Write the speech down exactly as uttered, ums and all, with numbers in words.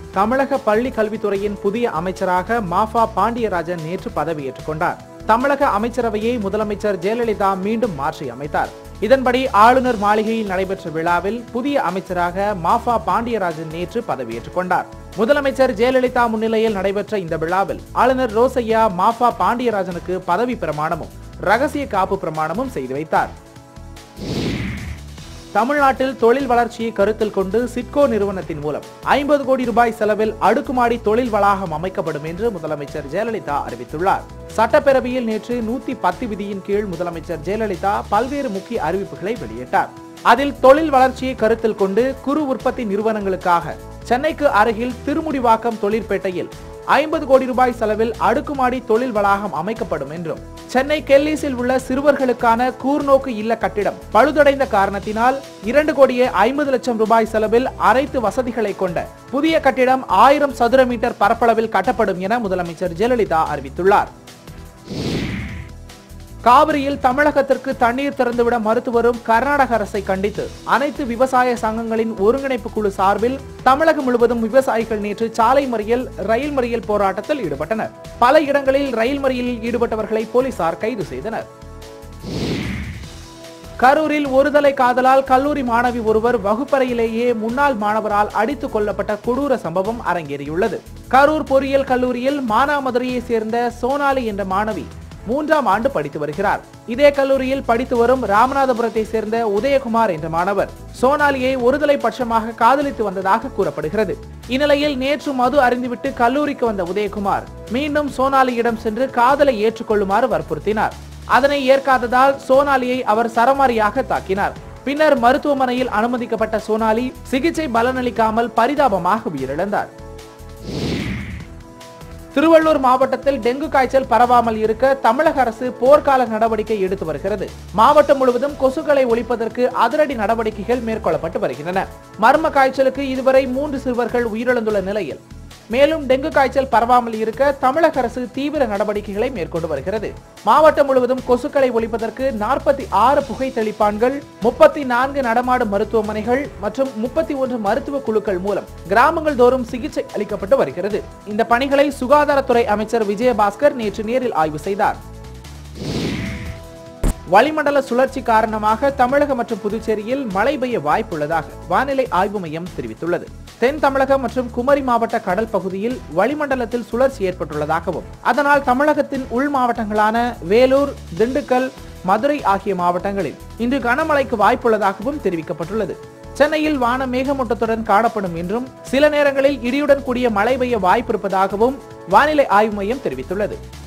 தமிழக பள்ளி கல்வித்துறையின் புதிய அமைச்சராக மாஃபா பாண்டியராஜன் நேற்று பதவியேற்றுக் கொண்டார். தமிழக அமைச்சரவையை முதலமைச்சர் ஜெயலலிதா மீண்டும் மாற்றி அமைத்தார். இதன்படி ஆளுநர் மாளிகையில் நடைபெற்ற விழாவில் புதிய அமைச்சராக மாஃபா பாண்டியராஜன் நேற்று பதவியேற்றுக் கொண்டார். முதலமைச்சர் ஜெயலலிதா முன்னிலையில் நடைபெற்ற இந்த விழாவில் ஆளுநர் ரோசையா மாஃபா பாண்டியராஜனுக்கு பதவி பிரமாணமும் ரகசிய காப்பு பிரமாணமும் செய்து வைத்தார். தமிழ்நாட்டில் தொழில் வளர்ச்சியை கருத்தில் கொண்டு சிட்கோ நிறுவனத்தின் மூலம் ஐம்பது கோடி ரூபாய் செலவில் அடுக்குமாடி தொழில் வளாகம் அமைக்கப்படும் என்று முதலமைச்சர் ஜெயலலிதா அறிவித்துள்ளார். சட்டப்பேரவையில் நேற்று நூத்தி பத்து விதியின் கீழ் முதலமைச்சர் ஜெயலலிதா பல்வேறு முக்கிய அறிவிப்புகளை வெளியிட்டார். அதில் தொழில் வளர்ச்சியை கருத்தில் கொண்டு குறு உற்பத்தி நிறுவனங்களுக்காக சென்னைக்கு அருகில் திருமுடிவாக்கம் தொழிற்பேட்டையில் ஐம்பது கோடி ரூபாய் செலவில் அடுக்குமாடி தொழில் வளாகம் அமைக்கப்படும் என்றும், சென்னை கெல்லீஸில் உள்ள சிறுவர்களுக்கான கூர்நோக்கு இல்ல கட்டிடம் பழுதடைந்த காரணத்தினால் இரண்டு கோடியே ஐம்பது லட்சம் ரூபாய் செலவில் அனைத்து வசதிகளை கொண்ட புதிய கட்டிடம் ஆயிரம் சதுர மீட்டர் பரப்பளவில் கட்டப்படும் என முதலமைச்சர் ஜெயலலிதா அறிவித்துள்ளார். காவிரியில் தமிழகத்திற்கு தண்ணீர் திறந்துவிட மறுத்து வரும் கர்நாடக அரசை கண்டித்து அனைத்து விவசாய சங்கங்களின் ஒருங்கிணைப்பு குழு சார்பில் தமிழகம் முழுவதும் விவசாயிகள் நேற்று சாலை மறியல், ரயில் மறியல் போராட்டத்தில் ஈடுபட்டனர். பல இடங்களில் ரயில் மறியலில் ஈடுபட்டவர்களை போலீசார் கைது செய்தனர். கரூரில் ஒருதலை காதலால் கல்லூரி மாணவி ஒருவர் வகுப்பறையிலேயே முன்னாள் மாணவரால் அடித்துக் கொல்லப்பட்ட கொடூர சம்பவம் அரங்கேறியுள்ளது. கரூர் பொறியியல் கல்லூரியில் மானாமதுரையை சேர்ந்த சோனாலி என்ற மாணவி மூன்றாம் ஆண்டு படித்து வருகிறார். இதே கல்லூரியில் படித்து வரும் ராமநாதபுரத்தை சேர்ந்த உதயகுமார் என்ற மாணவர் சோனாலியை ஒருதலை பட்சமாக காதலித்து வந்ததாக கூறப்படுகிறது. இந்நிலையில் நேற்று மது அருந்திவிட்டு கல்லூரிக்கு வந்த உதயகுமார் மீண்டும் சோனாலியிடம் சென்று காதலை ஏற்றுக்கொள்ளுமாறு வற்புறுத்தினார். அதனை ஏற்காததால் சோனாலியை அவர் சரமாரியாக தாக்கினார். பின்னர் மருத்துவமனையில் அனுமதிக்கப்பட்ட சோனாலி சிகிச்சை பலனளிக்காமல் பரிதாபமாக உயிரிழந்தார். திருவள்ளூர் மாவட்டத்தில் டெங்கு காய்ச்சல் பரவாமல் இருக்க தமிழக அரசு போர்க்கால நடவடிக்கை எடுத்து வருகிறது. மாவட்டம் முழுவதும் கொசுக்களை ஒழிப்பதற்கு அதிரடி நடவடிக்கைகள் மேற்கொள்ளப்பட்டு வருகின்றன. மர்ம காய்ச்சலுக்கு இதுவரை மூன்று சிறுவர்கள் உயிரிழந்துள்ள நிலையில் மேலும் டெங்கு காய்ச்சல் பரவாமல் இருக்க தமிழக அரசு தீவிர நடவடிக்கைகளை மேற்கொண்டு வருகிறது. மாவட்டம் முழுவதும் கொசுக்களை ஒழிப்பதற்கு நாற்பத்தி ஆறு புகை தெளிப்பான்கள், முப்பத்தி நான்கு நடமாடும் மருத்துவமனைகள் மற்றும் முப்பத்தி ஒன்று மருத்துவ குழுக்கள் மூலம் கிராமங்கள் தோறும் சிகிச்சை அளிக்கப்பட்டு வருகிறது. இந்த பணிகளை சுகாதாரத்துறை அமைச்சர் விஜயபாஸ்கர் நேற்று நேரில் ஆய்வு செய்தார். வளிமண்டல சுழற்சி காரணமாக தமிழகம் மற்றும் புதுச்சேரியில் மழை பெய்ய வாய்ப்புள்ளதாக வானிலை ஆய்வு மையம் தெரிவித்துள்ளது. தென் தமிழகம் மற்றும் குமரி மாவட்ட கடல் பகுதியில் வளிமண்டலத்தில் சுழற்சி ஏற்பட்டுள்ளதாகவும், அதனால் தமிழகத்தின் உள் மாவட்டங்களான வேலூர், திண்டுக்கல், மதுரை ஆகிய மாவட்டங்களில் இன்று கனமழைக்கு வாய்ப்புள்ளதாகவும் தெரிவிக்கப்பட்டுள்ளது. சென்னையில் வானம் மேகமூட்டத்துடன் காணப்படும் என்றும் சில நேரங்களில் இடியுடன் கூடிய மழை பெய்ய வாய்ப்பிருப்பதாகவும் வானிலை ஆய்வு மையம் தெரிவித்துள்ளது.